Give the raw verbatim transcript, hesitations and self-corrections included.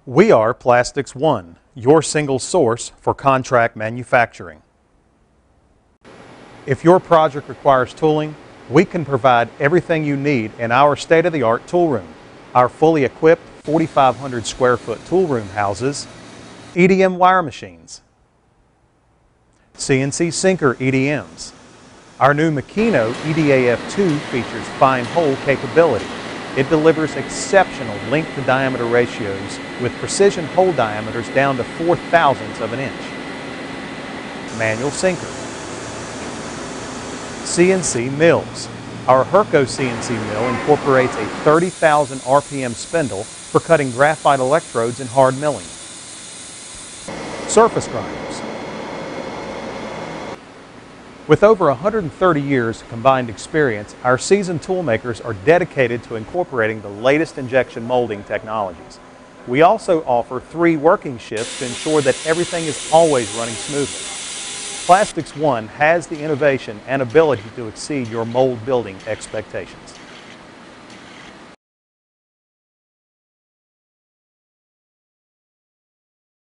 We are Plastics One, your single source for contract manufacturing. If your project requires tooling, we can provide everything you need in our state-of-the-art tool room. Our fully equipped forty-five hundred square foot tool room houses E D M wire machines, C N C sinker E D Ms. Our new Makino E D A F two features fine hole capability. It delivers exceptional length to diameter ratios with precision hole diameters down to four thousandths of an inch. Manual sinker. C N C mills. Our Herco C N C mill incorporates a thirty thousand R P M spindle for cutting graphite electrodes and hard milling. Surface grinders. With over one hundred thirty years of combined experience, our seasoned toolmakers are dedicated to incorporating the latest injection molding technologies. We also offer three working shifts to ensure that everything is always running smoothly. Plastics One has the innovation and ability to exceed your mold building expectations.